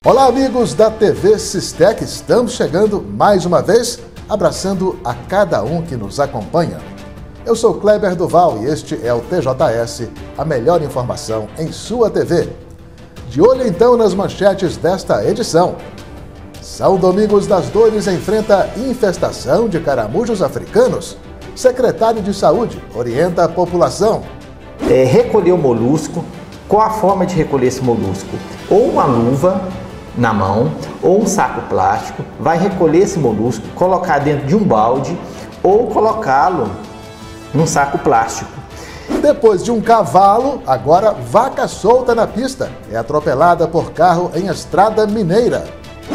Olá, amigos da TV Sistec, estamos chegando mais uma vez, abraçando a cada um que nos acompanha. Eu sou Kleber Duval e este é o TJS, a melhor informação em sua TV. De olho então nas manchetes desta edição. São Domingos das Dores enfrenta infestação de caramujos africanos. Secretário de Saúde orienta a população. Recolher o molusco, qual a forma de recolher esse molusco? Ou uma luva na mão, ou um saco plástico, vai recolher esse molusco, colocar dentro de um balde, ou colocá-lo num saco plástico. Depois de um cavalo, agora vaca solta na pista. É atropelada por carro em estrada mineira.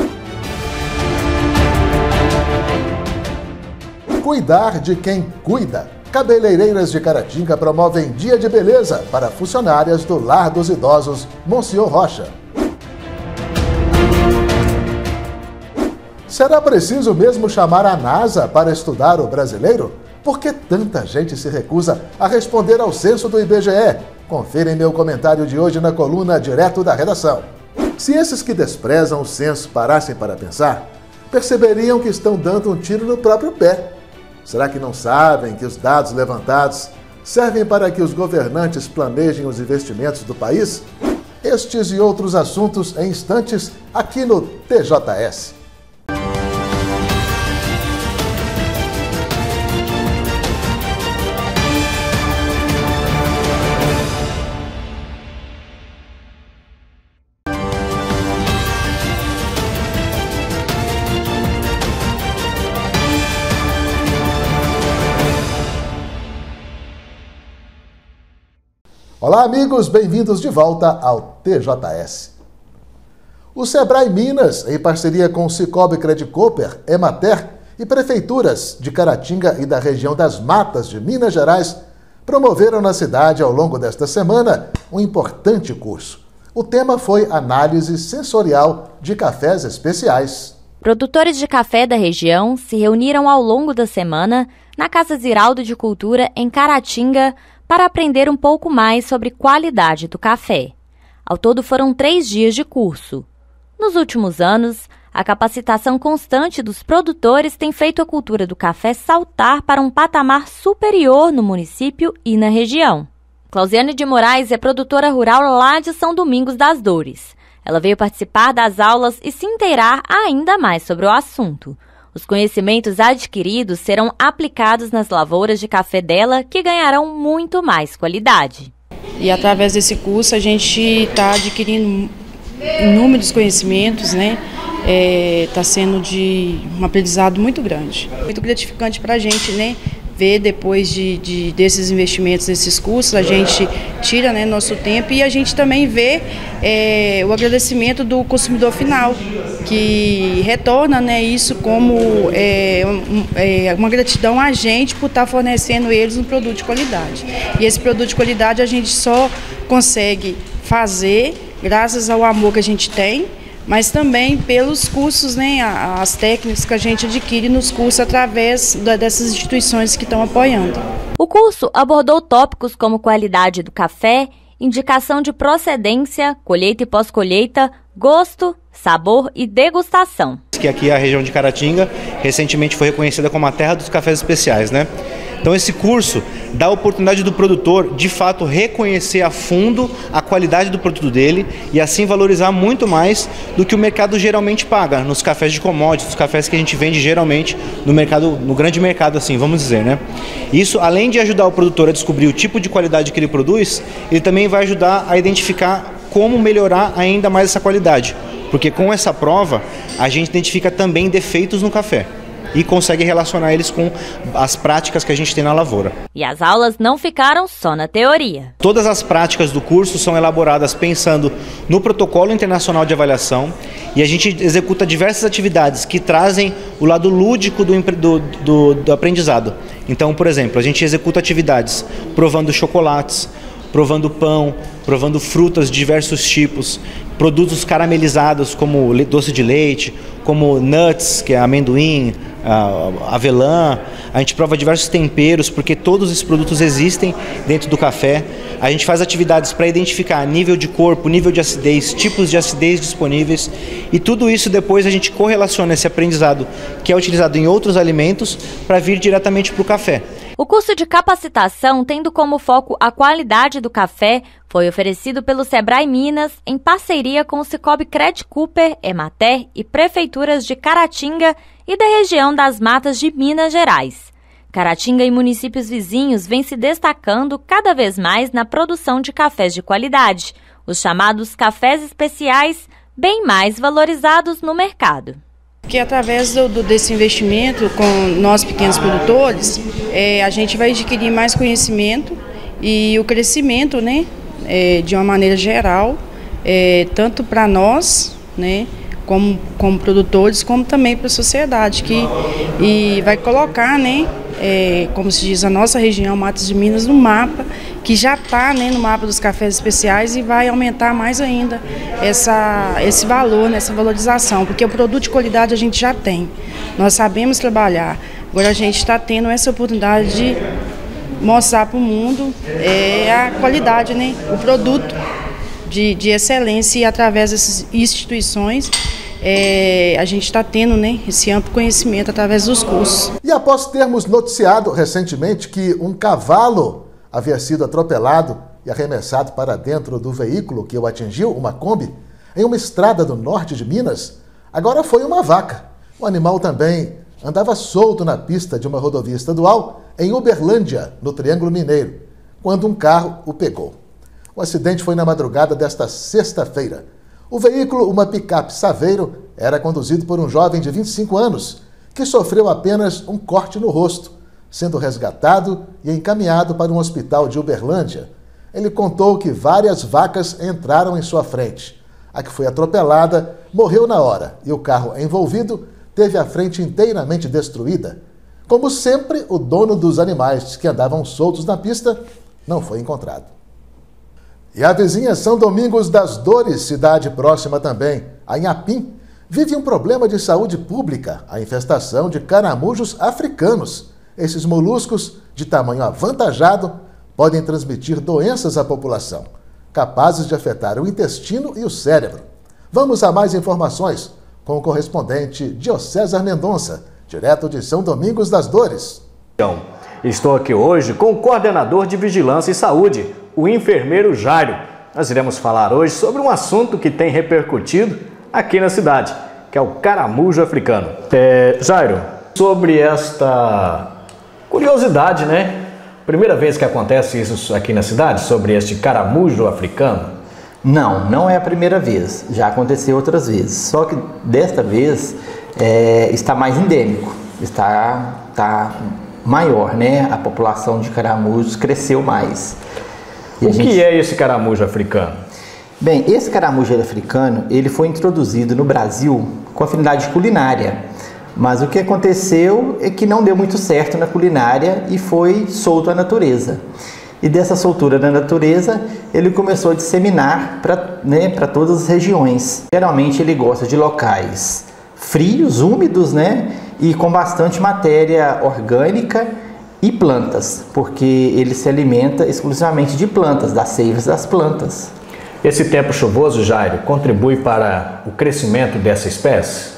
Cuidar de quem cuida. Cabeleireiras de Caratinga promovem dia de beleza para funcionárias do Lar dos Idosos Monsenhor Rocha. Será preciso mesmo chamar a NASA para estudar o brasileiro? Por que tanta gente se recusa a responder ao censo do IBGE? Confira em meu comentário de hoje na coluna direto da redação. Se esses que desprezam o censo parassem para pensar, perceberiam que estão dando um tiro no próprio pé. Será que não sabem que os dados levantados servem para que os governantes planejem os investimentos do país? Estes e outros assuntos em instantes aqui no TJS. Olá, amigos, bem-vindos de volta ao TJS. O Sebrae Minas, em parceria com o Cicobi Credicorper, Emater e prefeituras de Caratinga e da região das Matas de Minas Gerais, promoveram na cidade, ao longo desta semana, um importante curso. O tema foi análise sensorial de cafés especiais. Produtores de café da região se reuniram ao longo da semana na Casa Ziraldo de Cultura, em Caratinga, para aprender um pouco mais sobre qualidade do café. Ao todo foram 3 dias de curso. Nos últimos anos, a capacitação constante dos produtores tem feito a cultura do café saltar para um patamar superior no município e na região. Clauziane de Moraes é produtora rural lá de São Domingos das Dores. Ela veio participar das aulas e se inteirar ainda mais sobre o assunto. Os conhecimentos adquiridos serão aplicados nas lavouras de café dela, que ganharão muito mais qualidade. E através desse curso a gente está adquirindo inúmeros conhecimentos, né? Está sendo de um aprendizado muito grande. Muito gratificante para a gente, né? Ver depois desses investimentos, nesses cursos, a gente tira, né, nosso tempo e a gente também vê o agradecimento do consumidor final, que retorna, né, isso como uma gratidão a gente por estar fornecendo eles um produto de qualidade. E esse produto de qualidade a gente só consegue fazer graças ao amor que a gente tem, mas também pelos cursos, né, as técnicas que a gente adquire nos cursos através dessas instituições que estão apoiando. O curso abordou tópicos como qualidade do café, indicação de procedência, colheita e pós-colheita, gosto, sabor e degustação. Que aqui a região de Caratinga recentemente foi reconhecida como a terra dos cafés especiais, né? Então esse curso dá a oportunidade do produtor, de fato, reconhecer a fundo a qualidade do produto dele e assim valorizar muito mais do que o mercado geralmente paga nos cafés de commodities, nos cafés que a gente vende geralmente no mercado, no grande mercado, assim, vamos dizer, né? Isso, além de ajudar o produtor a descobrir o tipo de qualidade que ele produz, ele também vai ajudar a identificar como melhorar ainda mais essa qualidade, porque com essa prova a gente identifica também defeitos no café e consegue relacionar eles com as práticas que a gente tem na lavoura. E as aulas não ficaram só na teoria. Todas as práticas do curso são elaboradas pensando no protocolo internacional de avaliação e a gente executa diversas atividades que trazem o lado lúdico do aprendizado. Então, por exemplo, a gente executa atividades provando chocolates, provando pão, provando frutas de diversos tipos, produtos caramelizados como doce de leite, como nuts, que é amendoim, avelã, a gente prova diversos temperos, porque todos esses produtos existem dentro do café. A gente faz atividades para identificar nível de corpo, nível de acidez, tipos de acidez disponíveis, e tudo isso depois a gente correlaciona esse aprendizado que é utilizado em outros alimentos para vir diretamente para o café. O curso de capacitação, tendo como foco a qualidade do café, foi oferecido pelo Sebrae Minas em parceria com o Cicobi Credit Cooper, Emater e prefeituras de Caratinga e da região das Matas de Minas Gerais. Caratinga e municípios vizinhos vêm se destacando cada vez mais na produção de cafés de qualidade, os chamados cafés especiais, bem mais valorizados no mercado. Porque através desse investimento com nós pequenos produtores, a gente vai adquirir mais conhecimento e o crescimento, né, de uma maneira geral, tanto para nós, né, como produtores, como também para a sociedade, e vai colocar, né, como se diz, a nossa região, Matas de Minas, no mapa, que já está, né, no mapa dos cafés especiais, e vai aumentar mais ainda esse valor, essa valorização, porque o produto de qualidade a gente já tem, nós sabemos trabalhar, agora a gente está tendo essa oportunidade de mostrar para o mundo a qualidade, né, o produto de excelência, e através dessas instituições a gente está tendo, né, esse amplo conhecimento através dos cursos. E após termos noticiado recentemente que um cavalo havia sido atropelado e arremessado para dentro do veículo que o atingiu, uma Kombi, em uma estrada do norte de Minas, agora foi uma vaca. O animal também andava solto na pista de uma rodovia estadual em Uberlândia, no Triângulo Mineiro, quando um carro o pegou. O acidente foi na madrugada desta sexta-feira. O veículo, uma picape Saveiro, era conduzido por um jovem de 25 anos, que sofreu apenas um corte no rosto, sendo resgatado e encaminhado para um hospital de Uberlândia. Ele contou que várias vacas entraram em sua frente. A que foi atropelada morreu na hora e o carro envolvido teve a frente inteiramente destruída. Como sempre, o dono dos animais que andavam soltos na pista não foi encontrado. E a vizinha São Domingos das Dores, cidade próxima também, a Inhapim, vive um problema de saúde pública, a infestação de caramujos africanos. Esses moluscos, de tamanho avantajado, podem transmitir doenças à população, capazes de afetar o intestino e o cérebro. Vamos a mais informações com o correspondente Diocésar Mendonça, direto de São Domingos das Dores. Estou aqui hoje com o coordenador de Vigilância e Saúde, o enfermeiro Jairo. Nós iremos falar hoje sobre um assunto que tem repercutido aqui na cidade, que é o caramujo africano. Jairo, sobre esta curiosidade, né? Primeira vez que acontece isso aqui na cidade, sobre este caramujo africano? Não é a primeira vez, já aconteceu outras vezes, só que desta vez está mais endêmico, está maior, né? A população de caramujos cresceu mais. O que é esse caramujo africano? Bem, esse caramujo africano, ele foi introduzido no Brasil com afinidade culinária, mas o que aconteceu é que não deu muito certo na culinária e foi solto à natureza. E dessa soltura da natureza, ele começou a disseminar para todas as regiões. Geralmente ele gosta de locais frios, úmidos, né? E com bastante matéria orgânica e plantas, porque ele se alimenta exclusivamente de plantas, das seivas das plantas. Esse tempo chuvoso, Jairo, contribui para o crescimento dessa espécie?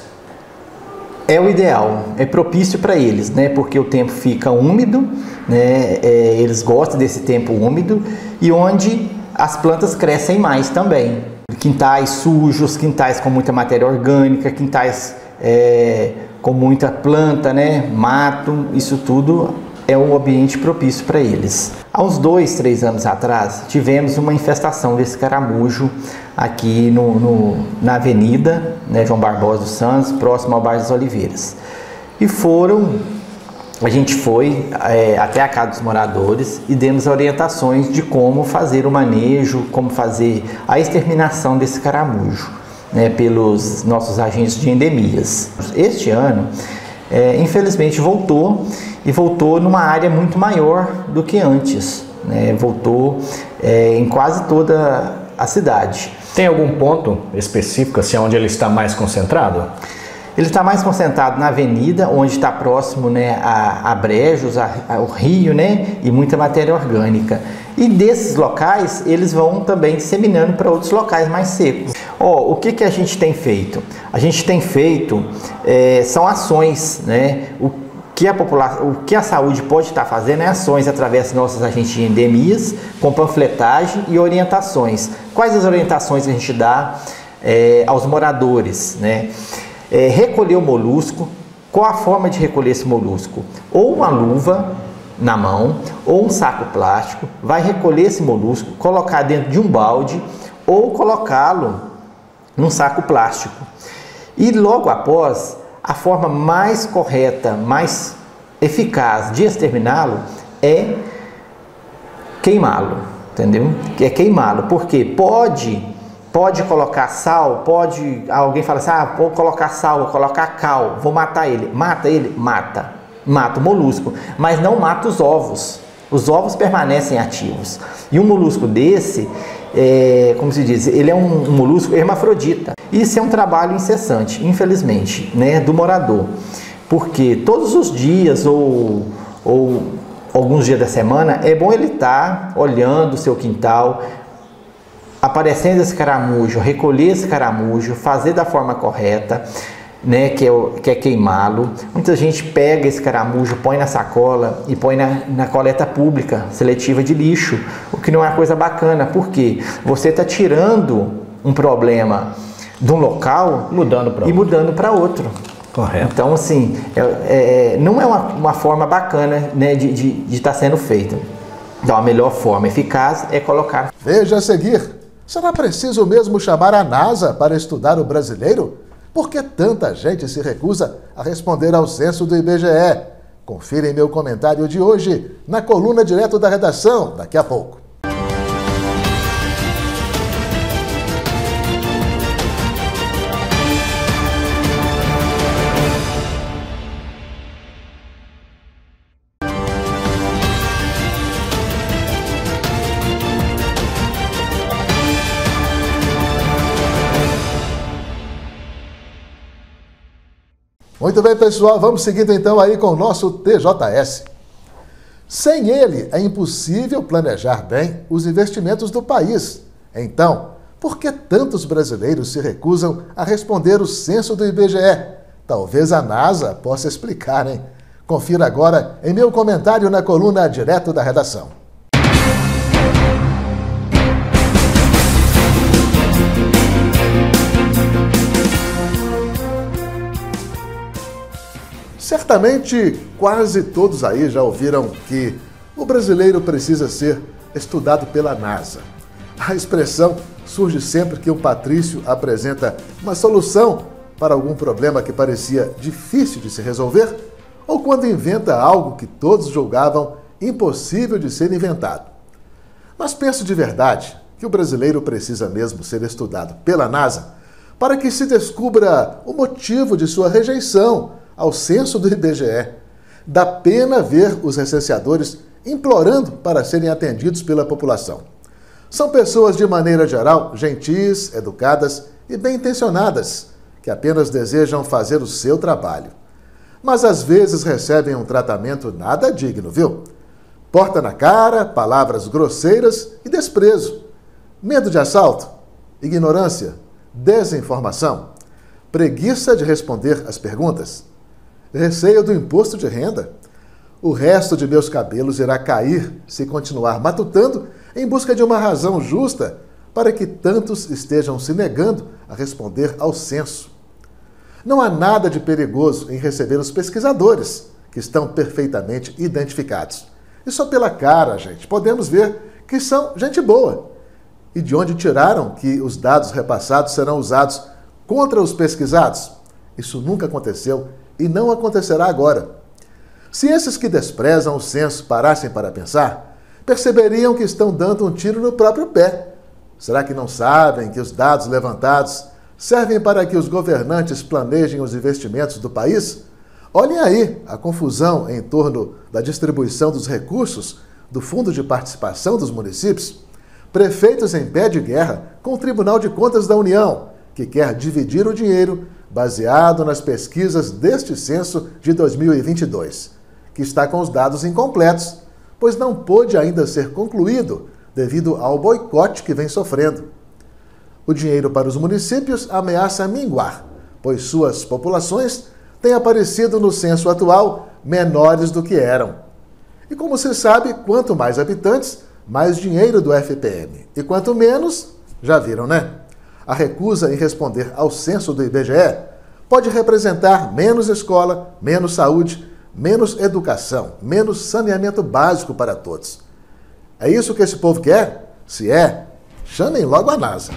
É o ideal, é propício para eles, né? Porque o tempo fica úmido, né? Eles gostam desse tempo úmido e onde as plantas crescem mais também. Quintais sujos, quintais com muita matéria orgânica, quintais com muita planta, né? Mato, isso tudo é um ambiente propício para eles. Há uns 2, 3 anos atrás, tivemos uma infestação desse caramujo aqui na avenida, né, João Barbosa dos Santos, próximo ao bairro das Oliveiras. E a gente foi até a casa dos moradores e demos orientações de como fazer o manejo, como fazer a exterminação desse caramujo, né, pelos nossos agentes de endemias. Este ano, infelizmente, voltou numa área muito maior do que antes, né? Voltou em quase toda a cidade. Tem algum ponto específico assim, onde ele está mais concentrado? Ele está mais concentrado na avenida, onde está próximo, né, a brejos, ao rio, né, e muita matéria orgânica. E desses locais, eles vão também disseminando para outros locais mais secos. O que a gente tem feito? A gente tem feito, são ações, né? O que a saúde pode estar fazendo é ações através de nossas agentes de endemias, com panfletagem e orientações. Quais as orientações que a gente dá aos moradores, né? Recolher o molusco. Qual a forma de recolher esse molusco? Ou uma luva na mão, ou um saco plástico, vai recolher esse molusco, colocar dentro de um balde, ou colocá-lo num saco plástico. E logo após, a forma mais correta, mais eficaz de exterminá-lo é queimá-lo, entendeu? É queimá-lo, porque pode colocar sal, alguém fala assim, vou colocar sal, vou colocar cal, vou matar ele. Mata ele? Mata o molusco, mas não mata os ovos. Os ovos permanecem ativos. E um molusco desse, como se diz, ele é um molusco hermafrodita. Isso é um trabalho incessante, infelizmente, né, do morador. Porque todos os dias ou alguns dias da semana é bom ele estar olhando o seu quintal, aparecendo esse caramujo, recolher esse caramujo, fazer da forma correta, né, que é queimá-lo. Muita gente pega esse caramujo, põe na sacola e põe na coleta pública seletiva de lixo, o que não é uma coisa bacana, porque você está tirando um problema de um local e mudando para outro. Correto. Então, assim, não é uma forma bacana, né, de estar sendo feito. Então, a melhor forma eficaz é colocar. Veja a seguir. Será preciso mesmo chamar a NASA para estudar o brasileiro? Por que tanta gente se recusa a responder ao censo do IBGE? Confira em meu comentário de hoje, na coluna direto da redação, daqui a pouco. Muito bem, pessoal, vamos seguindo então aí com o nosso TJS. Sem ele, é impossível planejar bem os investimentos do país. Então, por que tantos brasileiros se recusam a responder o censo do IBGE? Talvez a NASA possa explicar, hein? Confira agora em meu comentário na coluna direto da redação. Certamente, quase todos aí já ouviram que o brasileiro precisa ser estudado pela NASA. A expressão surge sempre que um patrício apresenta uma solução para algum problema que parecia difícil de se resolver, ou quando inventa algo que todos julgavam impossível de ser inventado. Mas penso de verdade que o brasileiro precisa mesmo ser estudado pela NASA para que se descubra o motivo de sua rejeição ao censo do IBGE. Dá pena ver os recenseadores implorando para serem atendidos pela população. São pessoas, de maneira geral, gentis, educadas e bem-intencionadas, que apenas desejam fazer o seu trabalho. Mas às vezes recebem um tratamento nada digno, viu? Porta na cara, palavras grosseiras e desprezo. Medo de assalto, ignorância, desinformação, preguiça de responder as perguntas, receio do imposto de renda. O resto de meus cabelos irá cair se continuar matutando em busca de uma razão justa para que tantos estejam se negando a responder ao censo. Não há nada de perigoso em receber os pesquisadores, que estão perfeitamente identificados. E só pela cara, gente, podemos ver que são gente boa. E de onde tiraram que os dados repassados serão usados contra os pesquisados? Isso nunca aconteceu e não acontecerá agora. Se esses que desprezam o censo parassem para pensar, perceberiam que estão dando um tiro no próprio pé. Será que não sabem que os dados levantados servem para que os governantes planejem os investimentos do país? Olhem aí a confusão em torno da distribuição dos recursos do Fundo de Participação dos Municípios. Prefeitos em pé de guerra com o Tribunal de Contas da União, que quer dividir o dinheiro baseado nas pesquisas deste censo de 2022, que está com os dados incompletos, pois não pôde ainda ser concluído devido ao boicote que vem sofrendo. O dinheiro para os municípios ameaça minguar, pois suas populações têm aparecido no censo atual menores do que eram. E como se sabe, quanto mais habitantes, mais dinheiro do FPM. E quanto menos, já viram, né? A recusa em responder ao censo do IBGE pode representar menos escola, menos saúde, menos educação, menos saneamento básico para todos. É isso que esse povo quer? Se é, chamem logo a NASA.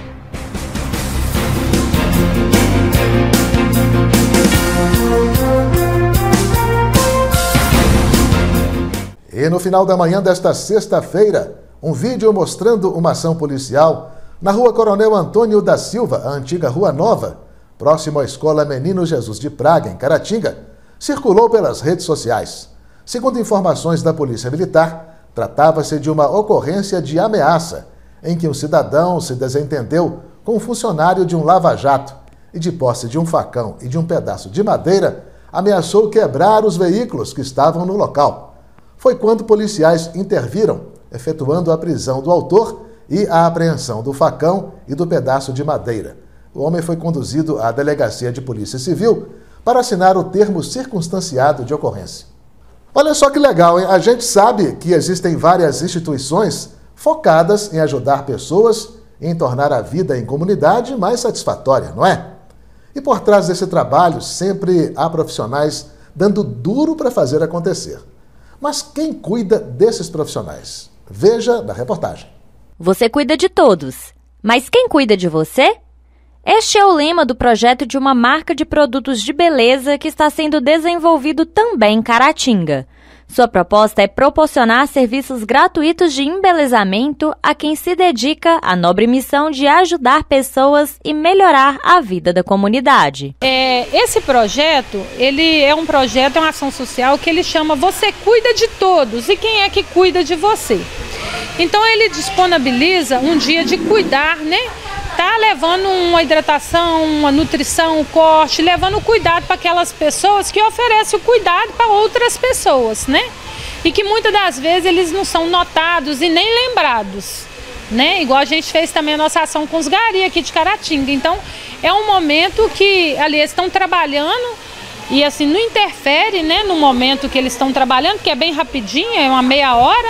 E no final da manhã desta sexta-feira, um vídeo mostrando uma ação policial na Rua Coronel Antônio da Silva, a antiga Rua Nova, próximo à Escola Menino Jesus de Praga, em Caratinga, circulou pelas redes sociais. Segundo informações da Polícia Militar, tratava-se de uma ocorrência de ameaça, em que um cidadão se desentendeu com um funcionário de um lava-jato e, de posse de um facão e de um pedaço de madeira, ameaçou quebrar os veículos que estavam no local. Foi quando policiais interviram, efetuando a prisão do autor e a apreensão do facão e do pedaço de madeira. O homem foi conduzido à Delegacia de Polícia Civil para assinar o termo circunstanciado de ocorrência. Olha só que legal, hein? A gente sabe que existem várias instituições focadas em ajudar pessoas e em tornar a vida em comunidade mais satisfatória, não é? E por trás desse trabalho sempre há profissionais dando duro para fazer acontecer. Mas quem cuida desses profissionais? Veja na reportagem. Você cuida de todos, mas quem cuida de você? Este é o lema do projeto de uma marca de produtos de beleza que está sendo desenvolvido também em Caratinga. Sua proposta é proporcionar serviços gratuitos de embelezamento a quem se dedica à nobre missão de ajudar pessoas e melhorar a vida da comunidade. Esse projeto, ele é um projeto, é uma ação social que ele chama Você Cuida de Todos. E quem é que cuida de você? Então ele disponibiliza um dia de cuidar, né? Tá levando uma hidratação, uma nutrição, um corte, levando cuidado para aquelas pessoas que oferecem o cuidado para outras pessoas, né? E que muitas das vezes eles não são notados e nem lembrados, né? Igual a gente fez também a nossa ação com os gari aqui de Caratinga. Então é um momento que ali eles estão trabalhando e assim não interfere, né? No momento que eles estão trabalhando, que é bem rapidinho, é uma meia hora.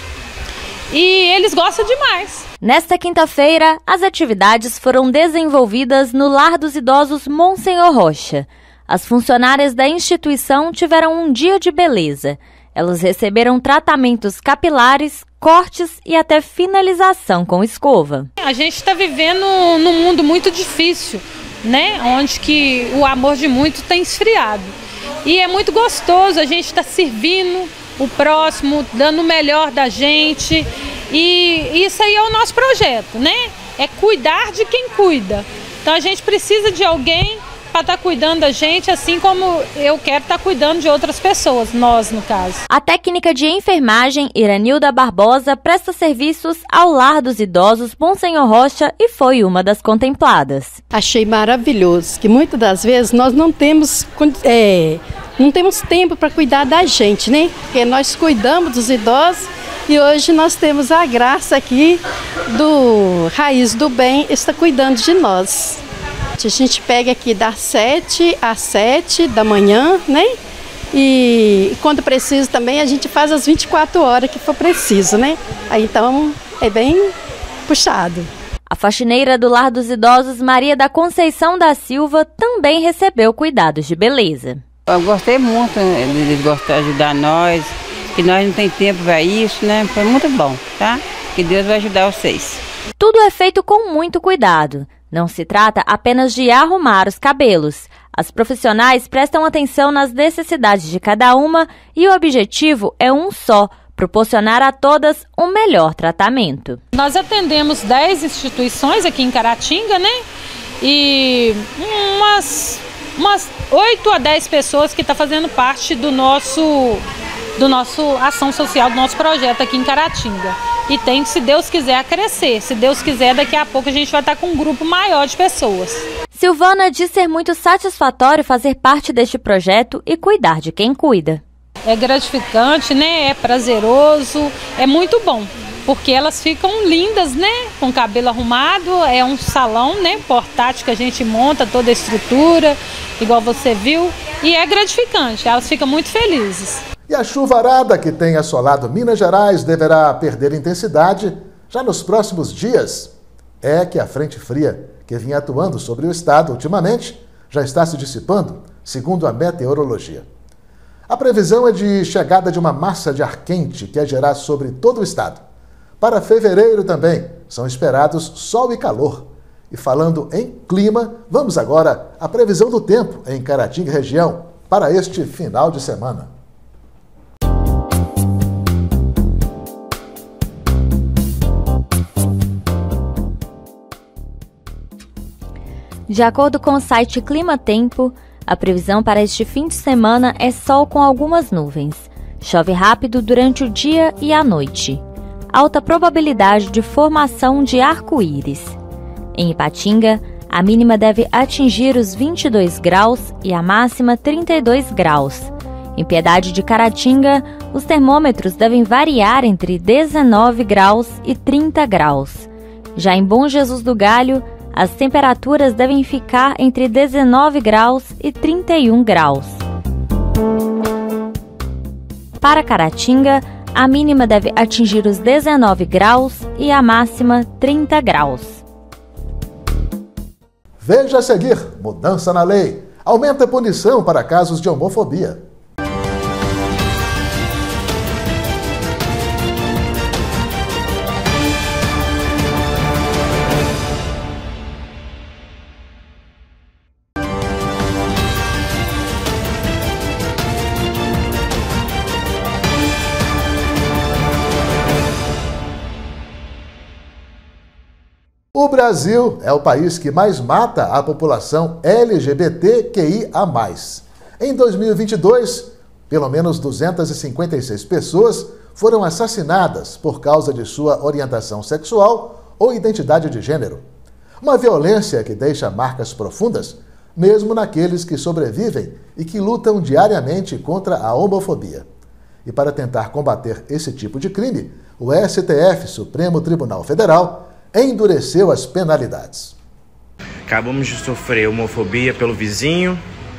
E eles gostam demais. Nesta quinta-feira, as atividades foram desenvolvidas no Lar dos Idosos Monsenhor Rocha. As funcionárias da instituição tiveram um dia de beleza. Elas receberam tratamentos capilares, cortes e até finalização com escova. A gente está vivendo num mundo muito difícil, né? Onde que o amor de muitos tem esfriado. E é muito gostoso, a gente está servindo o próximo, dando o melhor da gente. E isso aí é o nosso projeto, né? É cuidar de quem cuida. Então a gente precisa de alguém para estar cuidando da gente, assim como eu quero estar cuidando de outras pessoas, nós no caso. A técnica de enfermagem Iranilda Barbosa presta serviços ao Lar dos Idosos Monsenhor Rocha e foi uma das contempladas. Achei maravilhoso, que muitas das vezes nós não temos tempo para cuidar da gente, né? Porque nós cuidamos dos idosos e hoje nós temos a graça aqui do Raiz do Bem está cuidando de nós. A gente pega aqui das 7 às 7 da manhã, né? E quando precisa também a gente faz as 24 horas que for preciso, né? Aí então é bem puxado. A faxineira do Lar dos Idosos Maria da Conceição da Silva também recebeu cuidados de beleza. Eu gostei muito, eles gostam de ajudar nós, que nós não tem tempo para isso, né? Foi muito bom, tá? Que Deus vai ajudar vocês. Tudo é feito com muito cuidado. Não se trata apenas de arrumar os cabelos. As profissionais prestam atenção nas necessidades de cada uma e o objetivo é um só: proporcionar a todas o melhor tratamento. Nós atendemos 10 instituições aqui em Caratinga, né? E umas 8 a 10 pessoas que estão fazendo parte do nosso ação social, do nosso projeto aqui em Caratinga. E tem, se Deus quiser, a crescer. Se Deus quiser, daqui a pouco a gente vai estar com um grupo maior de pessoas. Silvana diz ser muito satisfatório fazer parte deste projeto e cuidar de quem cuida. É gratificante, né? É prazeroso, é muito bom, porque elas ficam lindas, né? Com cabelo arrumado, é um salão, né? Portátil que a gente monta toda a estrutura, igual você viu, e é gratificante, elas ficam muito felizes. E a chuvarada que tem assolado Minas Gerais deverá perder intensidade já nos próximos dias. É que a frente fria que vinha atuando sobre o estado ultimamente já está se dissipando, segundo a meteorologia. A previsão é de chegada de uma massa de ar quente que agirá sobre todo o estado. Para fevereiro também são esperados sol e calor. E falando em clima, vamos agora à previsão do tempo em Caratinga região para este final de semana. De acordo com o site Clima Tempo, a previsão para este fim de semana é sol com algumas nuvens. Chove rápido durante o dia e a noite. Alta probabilidade de formação de arco-íris. Em Ipatinga, a mínima deve atingir os 22 graus e a máxima 32 graus. Em Piedade de Caratinga, os termômetros devem variar entre 19 graus e 30 graus. Já em Bom Jesus do Galho, as temperaturas devem ficar entre 19 graus e 31 graus. Para Caratinga, a mínima deve atingir os 19 graus e a máxima 30 graus. Veja a seguir, mudança na lei. Aumenta a punição para casos de homofobia. O Brasil é o país que mais mata a população LGBTQIA+. Em 2022, pelo menos 256 pessoas foram assassinadas por causa de sua orientação sexual ou identidade de gênero. Uma violência que deixa marcas profundas, mesmo naqueles que sobrevivem e que lutam diariamente contra a homofobia. E para tentar combater esse tipo de crime, o STF, Supremo Tribunal Federal, endureceu as penalidades. Acabamos de sofrer homofobia pelo vizinho.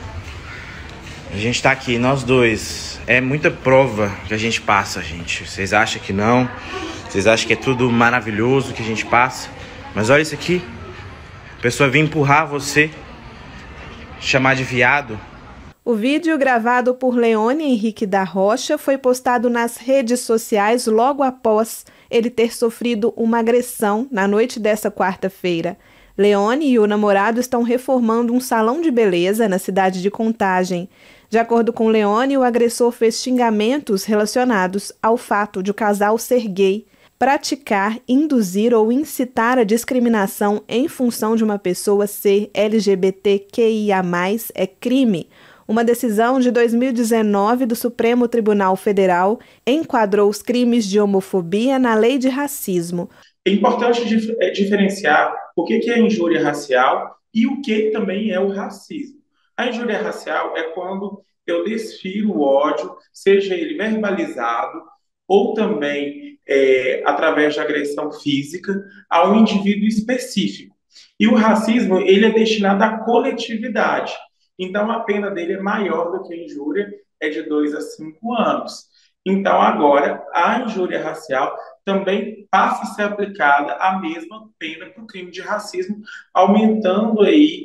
A gente está aqui, nós dois. É muita prova que a gente passa, gente. Vocês acham que não? Vocês acham que é tudo maravilhoso que a gente passa? Mas olha isso aqui. A pessoa vem empurrar você, chamar de viado. O vídeo gravado por Leone Henrique da Rocha foi postado nas redes sociais logo após ele ter sofrido uma agressão na noite desta quarta-feira. Leone e o namorado estão reformando um salão de beleza na cidade de Contagem. De acordo com Leone, o agressor fez xingamentos relacionados ao fato de o casal ser gay. Praticar, induzir ou incitar a discriminação em função de uma pessoa ser LGBTQIA+, é crime. Uma decisão de 2019 do Supremo Tribunal Federal enquadrou os crimes de homofobia na lei de racismo. É importante diferenciar o que é injúria racial e o que também é o racismo. A injúria racial é quando eu desfiro o ódio, seja ele verbalizado ou também através de agressão física a um indivíduo específico. E o racismo, ele é destinado à coletividade. Então, a pena dele é maior do que a injúria, é de 2 a 5 anos. Então, agora, a injúria racial também passa a ser aplicada a mesma pena para o crime de racismo, aumentando aí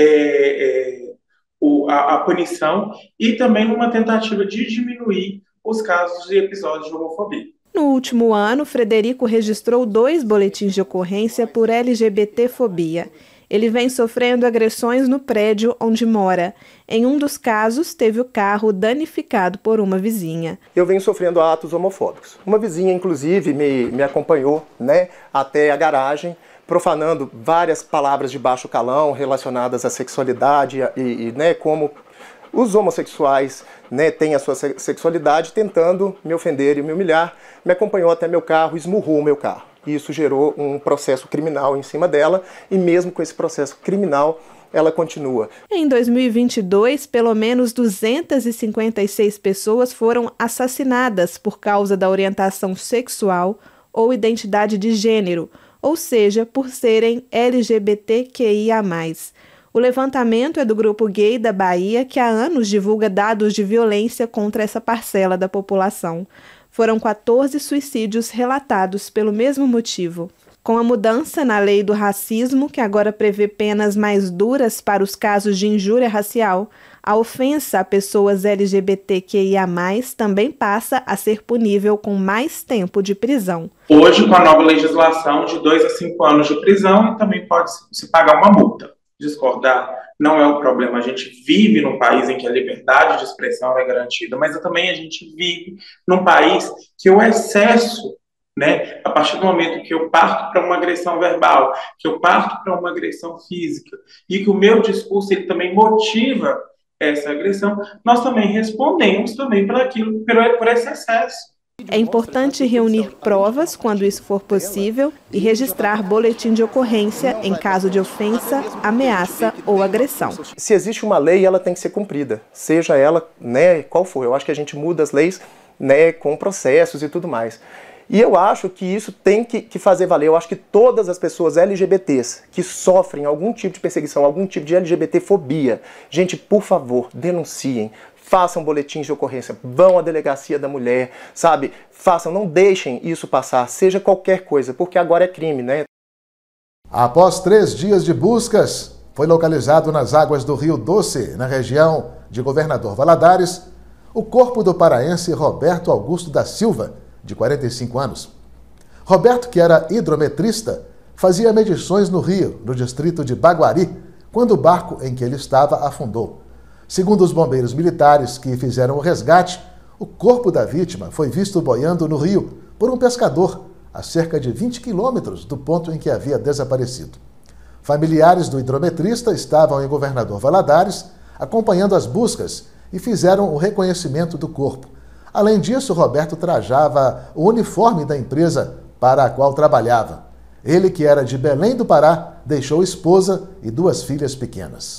a punição e também numa tentativa de diminuir os casos de episódios de homofobia. No último ano, Frederico registrou 2 boletins de ocorrência por LGBTfobia. Ele vem sofrendo agressões no prédio onde mora. Em um dos casos, teve o carro danificado por uma vizinha. Eu venho sofrendo atos homofóbicos. Uma vizinha, inclusive, me acompanhou, até a garagem, profanando várias palavras de baixo calão relacionadas à sexualidade e como os homossexuais têm a sua sexualidade, tentando me ofender e me humilhar. Me acompanhou até meu carro, esmurrou o meu carro. Isso gerou um processo criminal em cima dela e mesmo com esse processo criminal, ela continua. Em 2022, pelo menos 256 pessoas foram assassinadas por causa da orientação sexual ou identidade de gênero, ou seja, por serem LGBTQIA+. O levantamento é do Grupo Gay da Bahia, que há anos divulga dados de violência contra essa parcela da população. Foram 14 suicídios relatados pelo mesmo motivo. Com a mudança na lei do racismo, que agora prevê penas mais duras para os casos de injúria racial, a ofensa a pessoas LGBTQIA+, também passa a ser punível com mais tempo de prisão. Hoje, com a nova legislação, de 2 a 5 anos de prisão e também pode se pagar uma multa. Discordar não é o problema. A gente vive num país em que a liberdade de expressão é garantida, mas também a gente vive num país que o excesso, né, a partir do momento que eu parto para uma agressão verbal, que eu parto para uma agressão física e que o meu discurso ele também motiva essa agressão, nós também respondemos também por esse excesso. É importante reunir provas quando isso for possível e registrar boletim de ocorrência em caso de ofensa, ameaça ou agressão. Se existe uma lei, ela tem que ser cumprida, seja ela, né, qual for. Eu acho que a gente muda as leis, né, com processos e tudo mais. E eu acho que isso tem que fazer valer. Eu acho que todas as pessoas LGBTs que sofrem algum tipo de perseguição, algum tipo de LGBTfobia, gente, por favor, denunciem. Façam boletins de ocorrência, vão à delegacia da mulher, sabe? Façam, não deixem isso passar, seja qualquer coisa, porque agora é crime, né? Após 3 dias de buscas, foi localizado nas águas do Rio Doce, na região de Governador Valadares, o corpo do paraense Roberto Augusto da Silva, de 45 anos. Roberto, que era hidrometrista, fazia medições no rio, no distrito de Baguari, quando o barco em que ele estava afundou. Segundo os bombeiros militares que fizeram o resgate, o corpo da vítima foi visto boiando no rio por um pescador a cerca de 20 quilômetros do ponto em que havia desaparecido. Familiares do hidrometrista estavam em Governador Valadares acompanhando as buscas e fizeram o reconhecimento do corpo. Além disso, Roberto trajava o uniforme da empresa para a qual trabalhava. Ele, que era de Belém do Pará, deixou esposa e 2 filhas pequenas.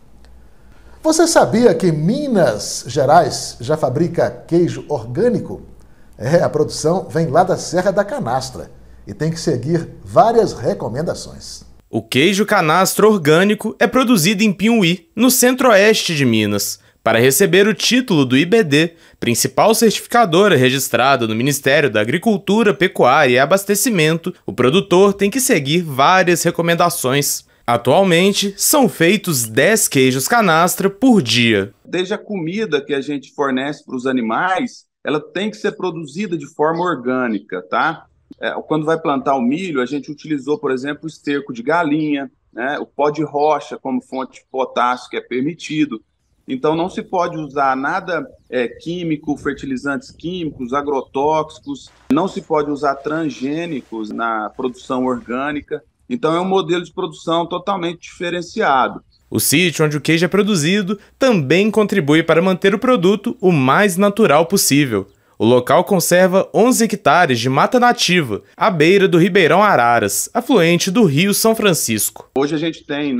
Você sabia que Minas Gerais já fabrica queijo orgânico? A produção vem lá da Serra da Canastra e tem que seguir várias recomendações. O queijo canastra orgânico é produzido em Piumhi, no centro-oeste de Minas. Para receber o título do IBD, principal certificadora registrada no Ministério da Agricultura, Pecuária e Abastecimento, o produtor tem que seguir várias recomendações. Atualmente, são feitos 10 queijos canastra por dia. Desde a comida que a gente fornece para os animais, ela tem que ser produzida de forma orgânica, tá? Quando vai plantar o milho, a gente utilizou, por exemplo, o esterco de galinha, né? O pó de rocha como fonte de potássio, que é permitido. Então, não se pode usar nada químico, fertilizantes químicos, agrotóxicos, não se pode usar transgênicos na produção orgânica. Então, é um modelo de produção totalmente diferenciado. O sítio onde o queijo é produzido também contribui para manter o produto o mais natural possível. O local conserva 11 hectares de mata nativa, à beira do Ribeirão Araras, afluente do Rio São Francisco. Hoje a gente tem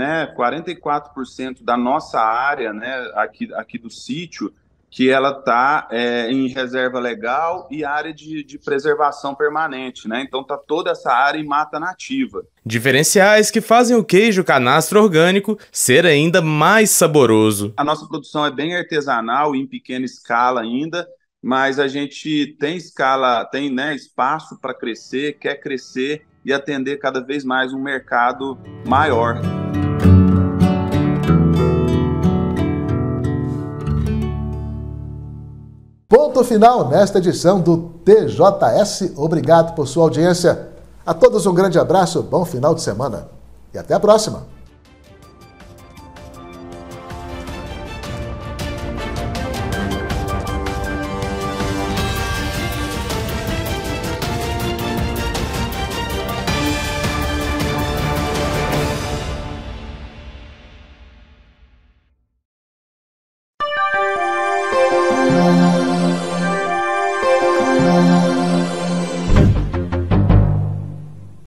44% da nossa área aqui do sítio, que ela está em reserva legal e área de preservação permanente, né? Então está toda essa área em mata nativa. Diferenciais que fazem o queijo canastra orgânico ser ainda mais saboroso. A nossa produção é bem artesanal e em pequena escala ainda, mas a gente tem espaço para crescer, quer crescer e atender cada vez mais um mercado maior. Ponto final nesta edição do TJS. Obrigado por sua audiência. A todos um grande abraço, bom final de semana e até a próxima.